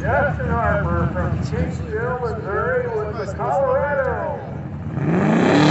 Justin Harper from Chaseville, Missouri with the Colorado.